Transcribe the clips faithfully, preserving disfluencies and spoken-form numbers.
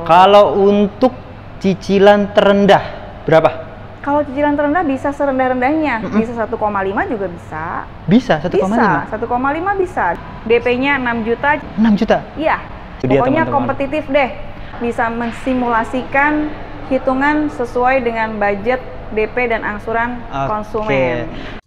Kalau untuk cicilan terendah berapa? Kalau cicilan terendah bisa serendah-rendahnya, mm -mm. bisa satu koma lima juga bisa. Bisa satu koma lima? Bisa, satu koma lima bisa. D P-nya enam juta. enam juta? Iya. Pokoknya kompetitif deh. Bisa mensimulasikan hitungan sesuai dengan budget D P dan angsuran okay. konsumen.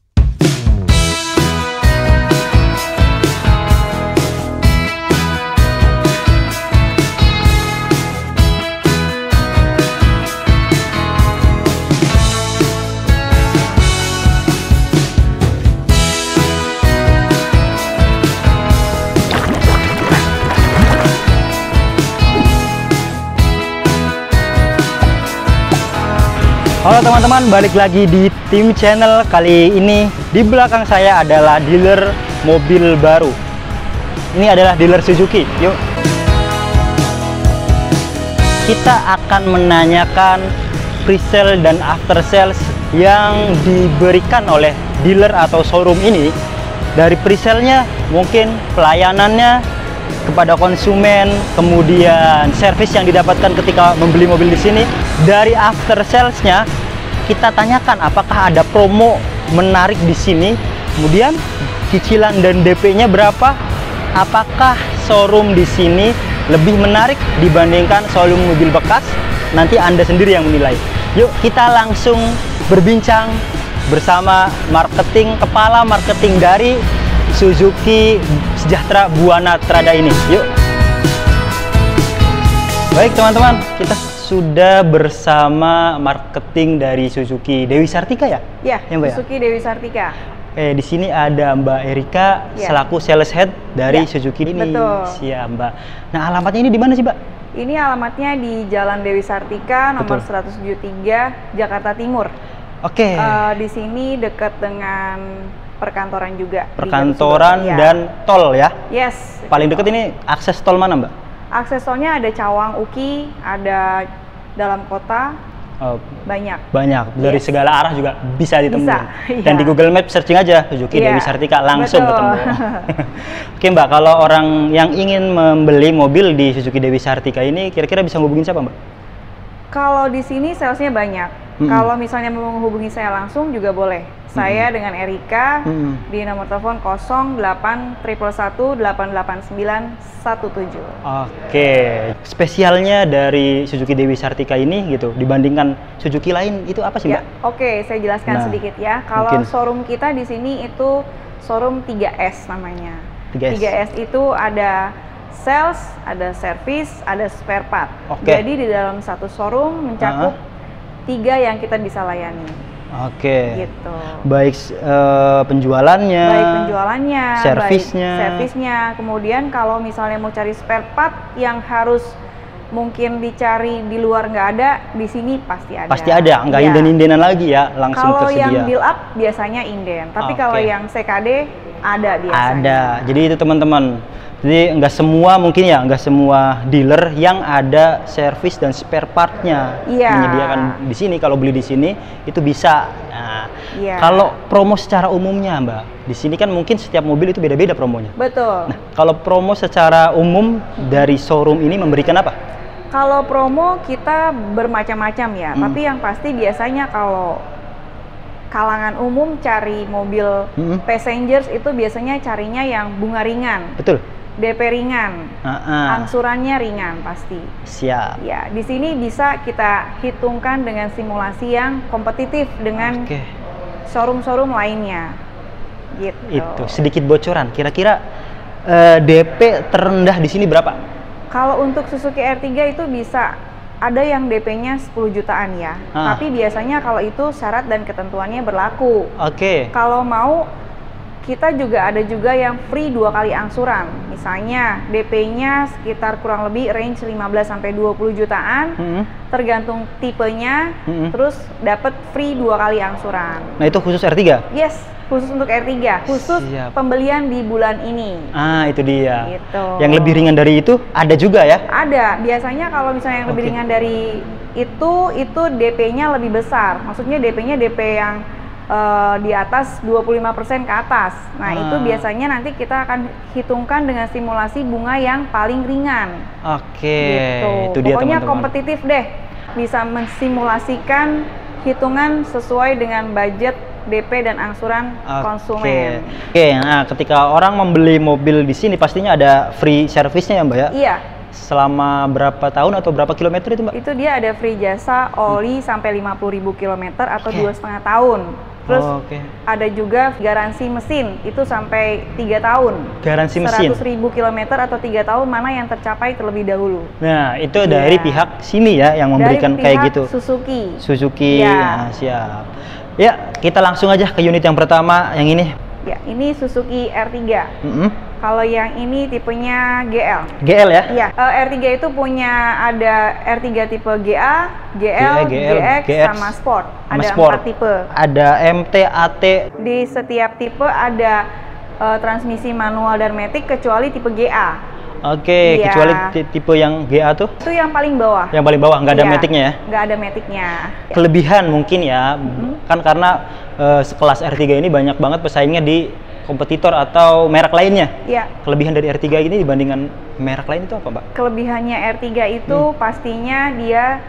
Halo teman-teman, balik lagi di Tim Channel. Kali ini di belakang saya adalah dealer mobil baru. Ini adalah dealer Suzuki. Yuk, kita akan menanyakan pre-sale dan after sales yang diberikan oleh dealer atau showroom ini. Dari pre-sale-nya, mungkin pelayanannya kepada konsumen, kemudian servis yang didapatkan ketika membeli mobil di sini. Dari after sales-nya kita tanyakan apakah ada promo menarik di sini, kemudian cicilan dan D P-nya berapa, apakah showroom di sini lebih menarik dibandingkan showroom mobil bekas. Nanti Anda sendiri yang menilai. Yuk kita langsung berbincang bersama marketing, kepala marketing dari Suzuki Sejahtera Buana Trada ini. Yuk. Baik teman-teman, kita sudah bersama marketing dari Suzuki Dewi Sartika ya? Ya, ya Suzuki ya? Dewi Sartika. Eh, di sini ada Mbak Erika ya, selaku sales head dari ya, Suzuki ini. Betul. Siap Mbak. Nah alamatnya ini di mana sih Mbak? Ini alamatnya di Jalan Dewi Sartika nomor Betul. seratus tujuh puluh tiga Jakarta Timur. Oke. Okay. Uh, di sini dekat dengan perkantoran juga. Perkantoran ya. Dan tol ya? Yes. Paling dekat ini akses tol mana Mbak? Akses tolnya ada Cawang, Uki, ada dalam kota, oh, banyak. Banyak, dari yes. segala arah juga bisa ditemukan. Bisa, Dan iya. di Google Maps searching aja Suzuki yeah. Dewi Sartika langsung Betul. ketemu. Oke Mbak, kalau orang yang ingin membeli mobil di Suzuki Dewi Sartika ini kira-kira bisa menghubungi siapa Mbak? Kalau di sini salesnya banyak. Hmm. Kalau misalnya mau menghubungi saya langsung juga boleh. Saya hmm. dengan Erika hmm. di nomor telepon nol delapan satu satu delapan delapan sembilan satu tujuh. Oke, spesialnya dari Suzuki Dewi Sartika ini gitu dibandingkan Suzuki lain itu apa sih Mbak? Ya, Oke, saya jelaskan nah, sedikit ya. Kalau mungkin. showroom kita di sini itu showroom tiga S namanya. tiga S. tiga S itu ada sales, ada service, ada spare part. Oke. Jadi di dalam satu showroom mencakup uh -huh. tiga yang kita bisa layani. Oke. Gitu. Baik uh, penjualannya, baik penjualannya, servisnya, baik servisnya. Kemudian kalau misalnya mau cari spare part yang harus mungkin dicari di luar nggak ada, di sini pasti ada. Pasti ada, nggak ya. inden-indenan lagi ya, langsung kalau tersedia. Kalau yang build up biasanya inden, tapi okay. kalau yang C K D ada biasanya. Ada. Jadi itu teman-teman. Jadi nggak semua mungkin ya, nggak semua dealer yang ada servis dan spare partnya yeah. menyediakan di sini. Kalau beli di sini itu bisa. Nah, yeah. kalau promo secara umumnya Mbak, di sini kan mungkin setiap mobil itu beda-beda promonya. Betul. Nah, kalau promo secara umum dari showroom ini memberikan apa? Kalau promo kita bermacam-macam ya, hmm. tapi yang pasti biasanya kalau kalangan umum cari mobil hmm. passengers itu biasanya carinya yang bunga ringan. Betul. D P ringan, uh-uh. angsurannya ringan pasti. Siap. Ya, di sini bisa kita hitungkan dengan simulasi yang kompetitif dengan okay. showroom-showroom lainnya. Gitu. Itu sedikit bocoran. Kira-kira uh, D P terendah di sini berapa? Kalau untuk Suzuki R tiga itu bisa ada yang D P-nya sepuluh jutaan ya. Ah. Tapi biasanya kalau itu syarat dan ketentuannya berlaku. Oke. Okay. Kalau mau kita juga ada juga yang free dua kali angsuran. Misalnya D P-nya sekitar kurang lebih range lima belas sampai dua puluh jutaan, mm-hmm. tergantung tipenya, mm-hmm. terus dapat free dua kali angsuran. Nah, itu khusus R tiga? Yes, khusus untuk R tiga, khusus Siap. pembelian di bulan ini. Ah, itu dia. Gitu. Yang lebih ringan dari itu ada juga ya? Ada. Biasanya kalau misalnya yang lebih okay. ringan dari itu itu D P-nya lebih besar. Maksudnya D P-nya D P yang uh, di atas dua puluh lima persen ke atas. Nah, ah. itu biasanya nanti kita akan hitungkan dengan simulasi bunga yang paling ringan. Oke, gitu. Itu dia Pokoknya teman-teman. kompetitif deh. Bisa mensimulasikan hitungan sesuai dengan budget D P dan angsuran Oke. konsumen. Oke, nah ketika orang membeli mobil di sini pastinya ada free service-nya ya Mbak ya? Iya. Selama berapa tahun atau berapa kilometer itu Mbak? Itu dia ada free jasa oli hmm. sampai lima puluh ribu kilometer atau dua setengah tahun. Terus oh, okay. ada juga garansi mesin itu sampai tiga tahun. Garansi mesin seratus ribu kilometer atau tiga tahun mana yang tercapai terlebih dahulu. Nah, itu dari yeah. pihak sini ya yang memberikan dari kayak pihak gitu. Suzuki. Suzuki. Ya. Nah, siap. Ya, kita langsung aja ke unit yang pertama yang ini. Ya, ini Suzuki R tiga. Mm-hmm. Kalau yang ini tipenya G L. G L ya? Iya, uh, R tiga itu punya ada R tiga tipe G A, G L, G L, G X, G X, sama Sport. Sama Ada Sport. empat tipe. Ada M T, A T. Di setiap tipe ada uh, transmisi manual dan matic kecuali tipe G A. Oke, ya. kecuali tipe yang G A tuh? Itu yang paling bawah. Yang paling bawah, nggak ada ya, maticnya ya? Nggak ada maticnya. Kelebihan mungkin ya, mm-hmm. kan karena uh, sekelas R tiga ini banyak banget pesaingnya di kompetitor atau merek lainnya. Iya. Kelebihan dari R tiga ini dibandingkan merek lain itu apa, Mbak? Kelebihannya R tiga itu hmm. pastinya dia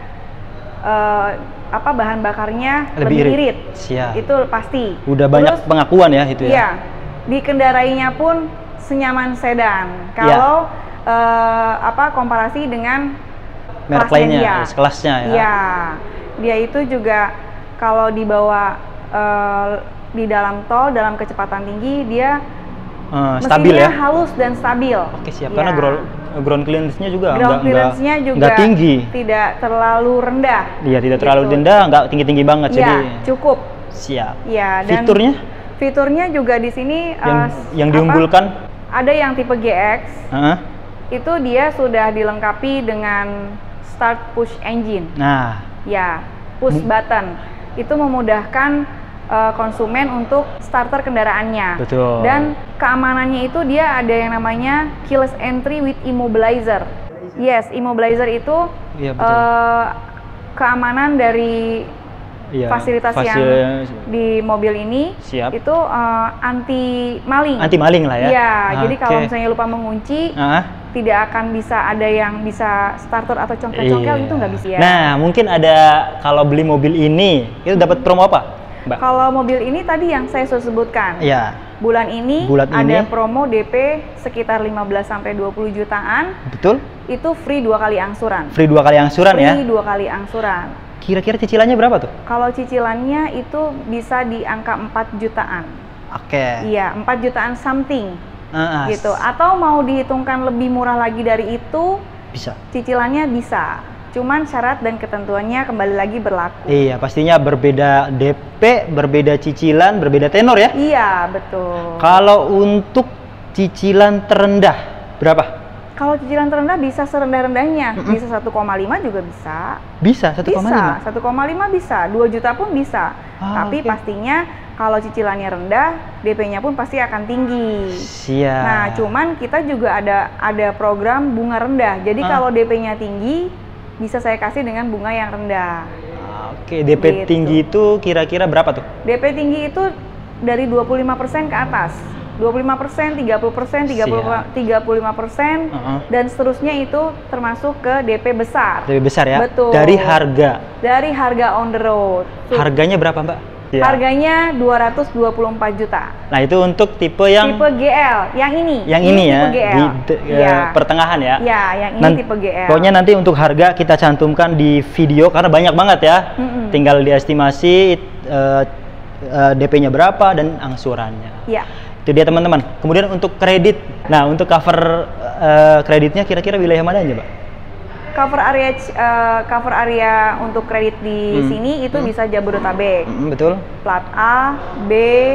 uh, apa bahan bakarnya lebih, lebih irit. Siap. Itu pasti. Udah banyak Terus, pengakuan ya itu ya. Iya. Dikendarainya pun senyaman sedan. Kalau ya. uh, apa komparasi dengan merek lainnya, dia. Kelasnya ya. Iya. Dia itu juga kalau dibawa uh, di dalam tol dalam kecepatan tinggi dia uh, stabil ya, halus dan stabil. Oke siap, ya. Karena ground, ground clearance-nya juga ground clearance-nya juga nggak tinggi, tidak terlalu rendah. Iya tidak gitu. terlalu rendah, nggak tinggi-tinggi banget. Ya, jadi cukup. Siap. Ya, dan fiturnya? Fiturnya juga di sini yang, uh, yang diunggulkan? Apa, ada yang tipe G X. Uh-huh. Itu dia sudah dilengkapi dengan start push engine. Nah. Ya, push button. Itu memudahkan Uh, konsumen untuk starter kendaraannya. Betul. Dan keamanannya itu dia ada yang namanya keyless entry with immobilizer. Yes, immobilizer itu ya, uh, keamanan dari ya, fasilitas fasil... yang di mobil ini. Siap. Itu uh, anti maling. Anti maling lah ya. Iya, ah, jadi okay. kalau misalnya lupa mengunci, uh-huh. tidak akan bisa ada yang bisa starter atau congkel-congkel, iya. itu nggak bisa ya. Nah, mungkin ada kalau beli mobil ini itu dapat promo apa? Mbak. Kalau mobil ini tadi yang saya sudah sebutkan, ya. bulan ini Bulan ada ini. promo D P sekitar lima belas sampai dua puluh jutaan. Betul. Itu free dua kali angsuran. Free dua kali angsuran free ya? Free dua kali angsuran. Kira-kira cicilannya berapa tuh? Kalau cicilannya itu bisa di angka empat jutaan. Oke. Okay. Iya, empat jutaan something. Uh, gitu. Atau mau dihitungkan lebih murah lagi dari itu? Bisa. Cicilannya bisa. Cuman syarat dan ketentuannya kembali lagi berlaku. Iya, pastinya berbeda D P, berbeda cicilan, berbeda tenor ya? Iya, betul. Kalau untuk cicilan terendah, berapa? Kalau cicilan terendah bisa serendah-rendahnya, mm-hmm. bisa satu koma lima juga bisa. Bisa, satu koma lima? Bisa, satu koma lima bisa, dua juta pun bisa. Ah, Tapi okay. pastinya kalau cicilannya rendah, D P-nya pun pasti akan tinggi. Siap. Nah, cuman kita juga ada ada program bunga rendah. Jadi ah. kalau D P-nya tinggi, bisa saya kasih dengan bunga yang rendah. Oke, D P gitu. Tinggi itu kira-kira berapa tuh? D P tinggi itu dari dua puluh lima persen ke atas. dua puluh lima persen, tiga puluh persen, tiga puluh lima persen, uh-huh. dan seterusnya itu termasuk ke D P besar. D P besar ya? Betul. Dari harga? Dari harga on the road. So, harganya berapa, Mbak? Ya. Harganya dua ratus dua puluh empat juta. Nah, itu untuk tipe yang tipe G L, yang ini. Yang ini, ini ya, tipe G L. Di de, ya. uh, pertengahan ya. Ya, yang ini Nan, tipe G L. Pokoknya nanti untuk harga kita cantumkan di video karena banyak banget ya. Mm-mm. Tinggal diestimasi uh, uh, D P-nya berapa dan angsurannya. Ya. Itu dia teman-teman. Kemudian untuk kredit. Nah, untuk cover uh, kreditnya kira-kira wilayah mana aja, Pak? Cover area uh, cover area untuk kredit di hmm. sini itu hmm. bisa Jabodetabek. Hmm, betul. Plat A, B,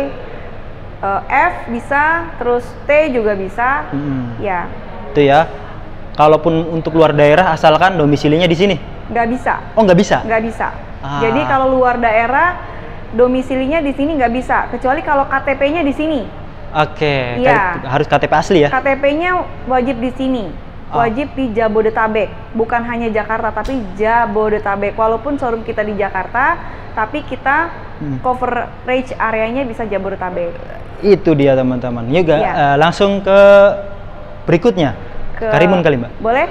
uh, F bisa, terus T juga bisa. Hmm. Ya. Itu ya. Kalaupun untuk luar daerah asalkan domisilinya di sini. Nggak bisa. Oh, nggak bisa? Nggak bisa. Ah. Jadi kalau luar daerah domisilinya di sini nggak bisa, kecuali kalau K T P-nya di sini. Oke. Okay. Ya. Harus K T P asli ya? K T P-nya wajib di sini. Wajib di Jabodetabek, bukan hanya Jakarta tapi Jabodetabek. Walaupun showroom kita di Jakarta, tapi kita hmm. coverage areanya bisa Jabodetabek. Itu dia teman-teman. Juga ya. uh, langsung ke berikutnya. Ke... Karimun kali Mbak. Boleh.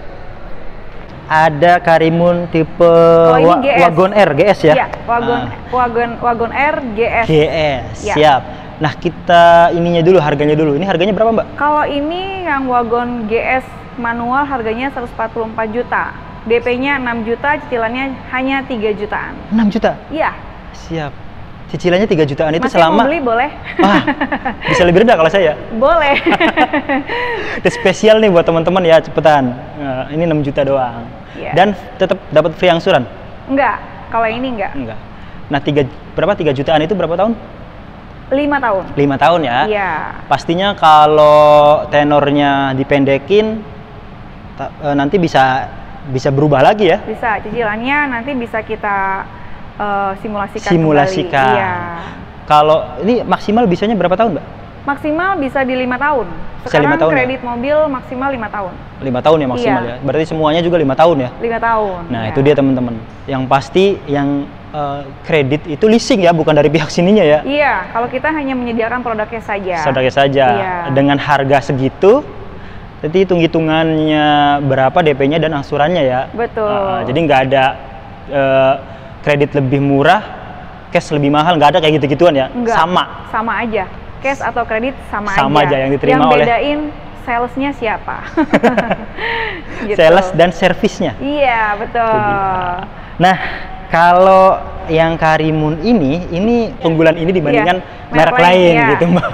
Ada Karimun tipe oh, wa Wagon R G S ya? Iya, Wagon uh. Wagon Wagon R G S. G S, ya. Siap. Nah, kita ininya dulu, harganya dulu. Ini harganya berapa, Mbak? Kalau ini yang Wagon G S manual harganya seratus empat puluh empat juta. D P-nya enam juta, cicilannya hanya tiga jutaan. enam juta? Iya. Siap. Cicilannya tiga jutaan itu Masih selama... mau beli boleh? Ah, bisa lebih rendah kalau saya? Boleh. Itu spesial nih buat teman-teman ya, cepetan. Nah, ini enam juta doang. Yeah. Dan tetap dapat free angsuran? Enggak, kalau ini enggak. Enggak. Nah, tiga, berapa tiga jutaan itu berapa tahun? lima tahun. lima tahun ya? Iya. Pastinya kalau tenornya dipendekin, ta, e, nanti bisa bisa berubah lagi ya? Bisa, cicilannya nanti bisa kita uh, simulasikan Simulasikan. kembali. Iya. Kalau ini maksimal bisanya berapa tahun, Mbak? Maksimal bisa di lima tahun. Bisa lima tahun kredit ya? mobil maksimal lima tahun. lima tahun ya maksimal iya. ya? Berarti semuanya juga lima tahun ya? lima tahun. Nah, ya. itu dia teman-teman. Yang pasti yang uh, kredit itu leasing ya, bukan dari pihak sininya ya? Iya, kalau kita hanya menyediakan produknya saja. Produknya saja. Iya. Dengan harga segitu, jadi hitung-hitungannya berapa D P-nya dan angsurannya ya? Betul. Uh, jadi nggak ada uh, kredit lebih murah, cash lebih mahal, nggak ada kayak gitu-gituan ya? Enggak, sama? Sama aja. Cash atau kredit sama, sama aja. aja. Yang diterima yang oleh... bedain salesnya siapa. Gitu. Sales dan servisnya? Iya, betul. Nah, kalau yang Karimun ini, ini unggulan ini dibandingkan yeah. merek, merek lain ya. gitu Mbak.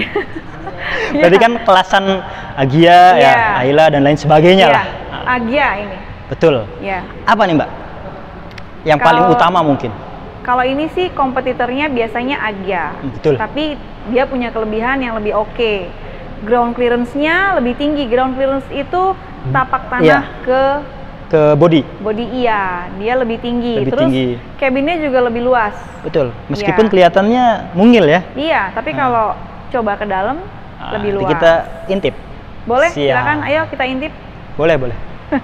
Berarti kan kelasan Agia, yeah. ya, Ayla dan lain sebagainya yeah. lah. Agia ini. Betul. Yeah. Apa nih Mbak? Yang Kalo, paling utama mungkin? Kalau ini sih kompetitornya biasanya Agia. Betul. Tapi dia punya kelebihan yang lebih oke. Okay. Ground clearance-nya lebih tinggi. Ground clearance itu tapak tanah yeah. ke ke body. Body iya, dia lebih tinggi. Lebih Terus tinggi. cabinnya juga lebih luas. Betul. Meskipun yeah. kelihatannya mungil ya. Iya, tapi hmm. kalau coba ke dalam nah, lebih luas. Kita intip. Boleh, Siap. silakan. Ayo kita intip. Boleh, boleh.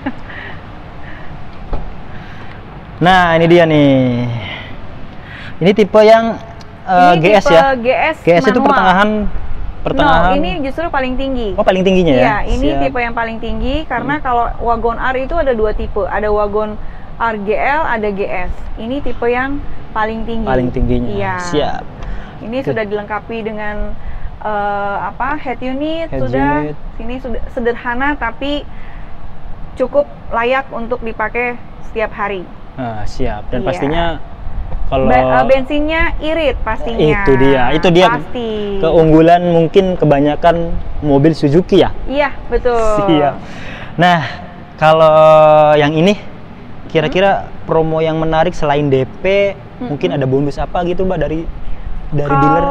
Nah, ini dia nih. Ini tipe yang uh, ini G S tipe ya? G S G S manual. Itu pertengahan pertengahan. No, ini justru paling tinggi. Oh, paling tingginya ya? Iya, ini Siap. tipe yang paling tinggi karena hmm. kalau Wagon R itu ada dua tipe. Ada Wagon R G L, ada G S. Ini tipe yang paling tinggi. Paling tingginya. Iya. Siap. Ini Oke. sudah dilengkapi dengan uh, apa? Head unit head sudah. Unit. Ini sudah sederhana tapi cukup layak untuk dipakai setiap hari. Nah, siap. Dan iya. pastinya kalau Ba bensinnya irit pastinya. Itu dia. Itu dia Pasti. keunggulan mungkin kebanyakan mobil Suzuki ya? Iya, betul. Siap. Nah, kalau yang ini kira-kira hmm? promo yang menarik selain D P, hmm. mungkin ada bonus apa gitu Mbak dari dari kalau... dealer?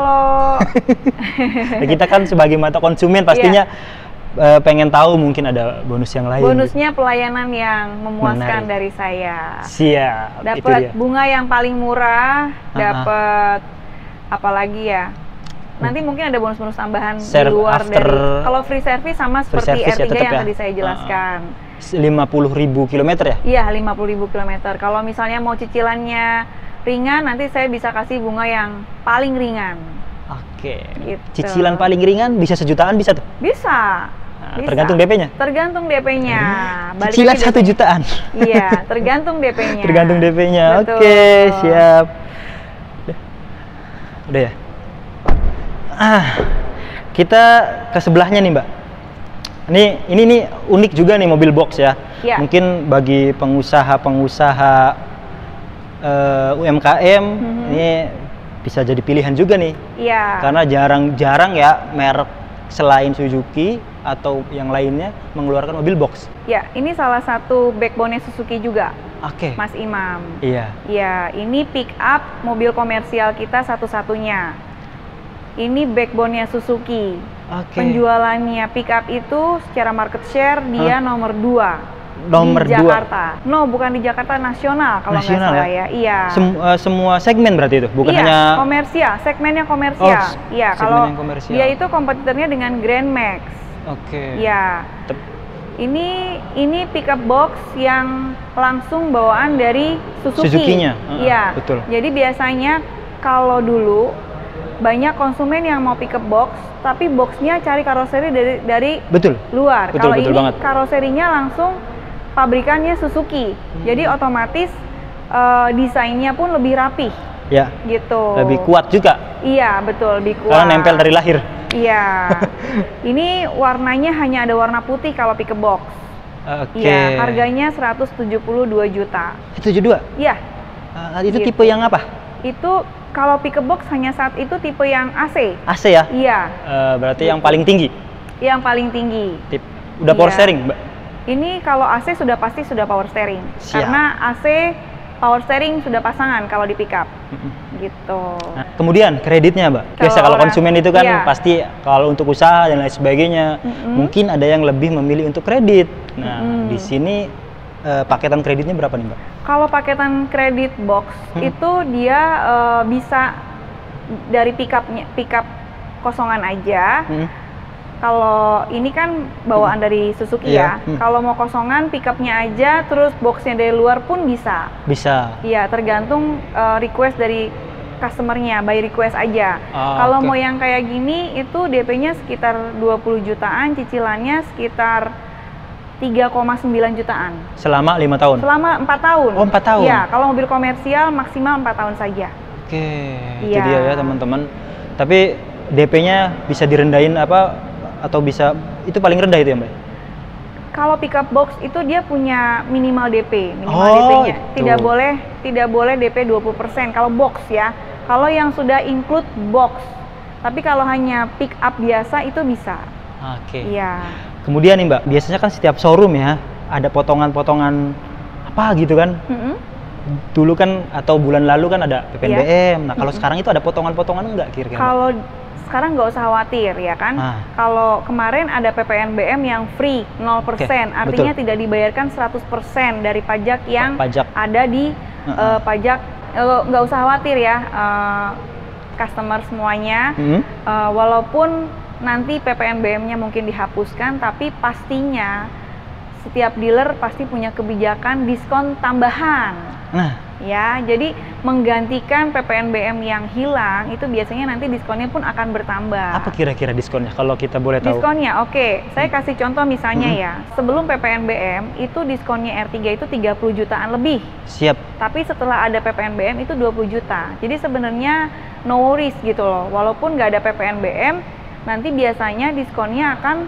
Nah, kita kan sebagai mata konsumen pastinya yeah. Uh, pengen tahu mungkin ada bonus yang lain. Bonusnya gitu. Pelayanan yang memuaskan Menarik. dari saya. Siap. Dapat bunga yang paling murah, dapat apalagi ya. Nanti mungkin ada bonus-bonus tambahan Serve di luar after... dari. Kalau free service sama free seperti R tiga ya, yang ya? tadi saya jelaskan. lima puluh ribu kilometer ya? Iya, lima puluh ribu kilometer. Kalau misalnya mau cicilannya ringan, nanti saya bisa kasih bunga yang paling ringan. Oke. Gitu. Cicilan paling ringan bisa sejutaan bisa tuh? Bisa. Nah, bisa. Tergantung D P-nya? Tergantung D P-nya. Hmm. Cicilan satu jutaan? Iya, tergantung D P-nya. Tergantung D P-nya. Oke, siap. Udah, Udah ya? Ah, kita ke sebelahnya nih Mbak. Ini, ini nih unik juga nih mobil box ya. Ya. Mungkin bagi pengusaha-pengusaha uh, U M K M mm-hmm. ini bisa jadi pilihan juga nih. Iya. Karena jarang-jarang ya merek selain Suzuki atau yang lainnya mengeluarkan mobil box. Ya, ini salah satu backbone Suzuki juga. Oke. Okay. Mas Imam. Iya. Iya, ini pick up mobil komersial kita satu-satunya. Ini backbone-nya Suzuki. Oke. Okay. Penjualannya pick up itu secara market share dia huh? nomor dua. Nomor di dua. Jakarta. No, bukan di Jakarta, nasional kalau nggak salah ya. ya. Iya. Sem uh, semua segmen berarti itu, bukan iya, hanya komersial, segmennya komersial. Oh, iya, kalau komersial. dia itu kompetitornya dengan Grand Max. Oke. Okay. Iya. Ini ini pickup box yang langsung bawaan dari Suzuki. Suzuki-nya. Iya. Uh, betul. Jadi biasanya kalau dulu banyak konsumen yang mau pickup box, tapi boxnya cari karoseri dari dari betul. luar. Betul, Kalau betul ini banget. karoserinya langsung pabrikannya Suzuki, Hmm. jadi otomatis uh, desainnya pun lebih rapih. Ya. Gitu. Lebih kuat juga. Iya, betul, lebih kuat. Karena nempel dari lahir. Iya. Ini warnanya hanya ada warna putih kalau pickup box. Oke. Iya, harganya seratus tujuh puluh dua juta. tujuh puluh dua? Iya. Uh, itu Gitu. tipe yang apa? Itu kalau pickup box hanya saat itu tipe yang A C. A C ya? Iya, Uh, berarti Gitu. yang paling tinggi. yang paling tinggi. Tip. Udah power Iya. steering, Mbak? Ini kalau A C sudah pasti sudah power steering. Siap. Karena A C power steering sudah pasangan kalau di pickup. Mm-mm. Gitu. Nah, kemudian kreditnya, Mbak. Kalau Biasa kalau orang- konsumen itu kan iya. pasti kalau untuk usaha dan lain sebagainya, Mm-mm. mungkin ada yang lebih memilih untuk kredit. Nah, Mm-mm. di sini eh, paketan kreditnya berapa nih, Mbak? Kalau paketan kredit box Hmm. itu dia eh, bisa dari pickupnya pickup kosongan aja. Hmm. Kalau ini kan bawaan dari Suzuki Iya. ya. Hmm. Kalau mau kosongan pickupnya aja, terus boxnya dari luar pun bisa. Bisa. Iya, tergantung eh, request dari customernya, by request aja. Ah, Kalau oke. mau yang kayak gini, itu D P-nya sekitar dua puluh jutaan, cicilannya sekitar tiga koma sembilan jutaan. Selama lima tahun. Selama empat tahun. Oh, empat tahun. Iya, kalau mobil komersial maksimal empat tahun saja. Oke, itu Iya. dia ya teman-teman. Tapi D P-nya bisa direndahin apa atau bisa itu paling rendah itu ya, Mbak? Kalau pickup box itu dia punya minimal D P, minimal Oh, D P-nya. itu. Tidak boleh tidak boleh D P dua puluh persen kalau box ya. Kalau yang sudah include box. Tapi kalau hanya pick up biasa itu bisa. Oke. Iya. Kemudian nih, Mbak, biasanya kan setiap showroom ya ada potongan-potongan apa gitu kan? Mm-mm. Dulu kan atau bulan lalu kan ada P P N B M. Nah, kalau Mm-mm. sekarang itu ada potongan-potongan enggak kira-kira? Kalau sekarang nggak usah khawatir ya kan. Ah. Kalau kemarin ada P P N B M yang free nol persen, Oke, artinya betul. tidak dibayarkan seratus persen dari pajak yang Pajak. ada di Uh-uh. eh, pajak. Eh, nggak usah khawatir ya, eh, customer semuanya. Hmm? Eh, walaupun nanti P P N B M-nya mungkin dihapuskan, tapi pastinya setiap dealer pasti punya kebijakan diskon tambahan. Nah, Ya, jadi menggantikan P P N B M yang hilang itu biasanya nanti diskonnya pun akan bertambah. apa kira-kira diskonnya kalau kita boleh tahu? Diskonnya, oke. Saya kasih contoh misalnya Mhm. ya. Sebelum P P N B M itu diskonnya R tiga itu tiga puluh jutaan lebih. Siap. Tapi setelah ada P P N B M itu dua puluh juta. Jadi sebenarnya no worries gitu loh. Walaupun nggak ada P P N B M, nanti biasanya diskonnya akan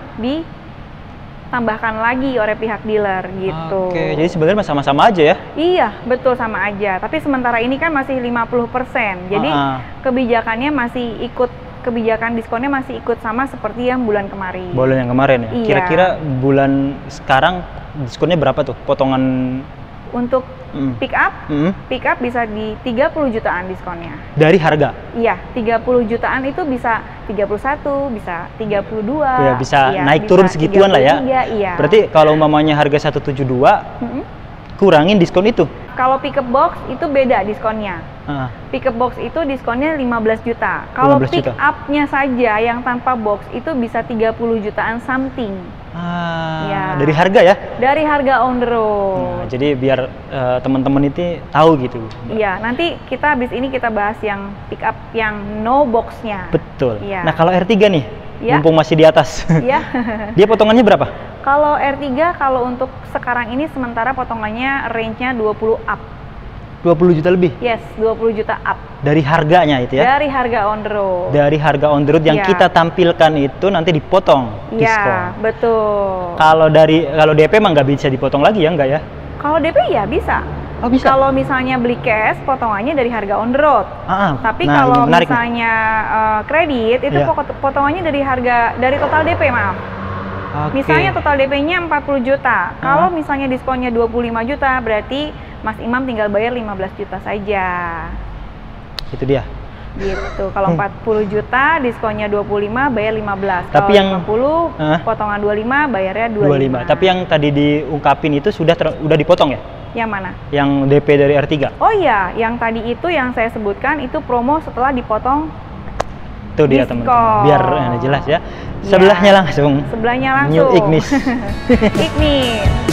ditambahkan lagi oleh pihak dealer gitu. Oke, jadi sebenarnya sama-sama aja ya? Iya, betul sama aja. Tapi sementara ini kan masih lima puluh persen. Jadi Ah, ah. kebijakannya masih ikut, kebijakan diskonnya masih ikut sama seperti yang bulan kemarin. Bulan yang kemarin ya? Iya. Kira-kira bulan sekarang diskonnya berapa tuh? Potongan Untuk mm, pick up, mm, pick up bisa di tiga puluh jutaan diskonnya. dari harga? Iya, tiga puluh jutaan itu bisa tiga puluh satu, bisa tiga puluh dua. Ya, bisa iya, naik bisa turun segituan lah ya? tiga puluh tiga, iya. Berarti kalau umpamanya harga seratus tujuh puluh dua, Mm-mm. kurangin diskon itu? Kalau pickup box itu beda diskonnya. Ah, Pickup box itu diskonnya lima belas juta. Kalau lima belas pick juta. up-nya saja yang tanpa box itu bisa tiga puluh jutaan something ah, Ya. dari harga ya? dari harga on the Nah, road. jadi biar eh, teman-teman itu tahu gitu. Iya, nanti kita habis ini kita bahas yang pick up yang no box-nya. Betul. Iya. Nah, kalau R tiga nih, Iya. mumpung masih di atas, Iya. dia potongannya berapa? Kalau R tiga kalau untuk sekarang ini sementara potongannya range-nya dua puluh up. dua puluh juta lebih? Yes, dua puluh juta up. Dari harganya itu ya? Dari harga on the road. Dari harga on the road yang Iya. kita tampilkan itu nanti dipotong diskon. Iya, betul. Kalau dari kalau D P emang nggak bisa dipotong lagi ya, enggak ya? Kalau D P ya bisa. Oh, bisa. Kalau misalnya beli cash, potongannya dari harga on the road. Ah, ah. Tapi Nah, kalau ini menarik nih. misalnya eh, kredit, itu Iya. pokok- potongannya dari harga dari total D P, maaf. Oke. Misalnya total D P-nya empat puluh juta. Kalau Ah. misalnya diskonnya dua puluh lima juta, berarti Mas Imam tinggal bayar lima belas juta saja. Itu dia. Gitu. Kalau empat puluh juta, diskonnya dua puluh lima, bayar lima belas. Tapi Kalau yang- lima puluh, Ah. potongan dua puluh lima, bayarnya dua dua puluh puluh lima. lima. Tapi yang tadi diungkapin itu sudah ter- udah dipotong ya? Yang mana? Yang D P dari R tiga. Oh iya, yang tadi itu yang saya sebutkan itu promo setelah dipotong Itu dia diskon. teman-teman. Biar eh, jelas ya. Sebelahnya langsung. sebelahnya langsung. New Ignis. Ignis.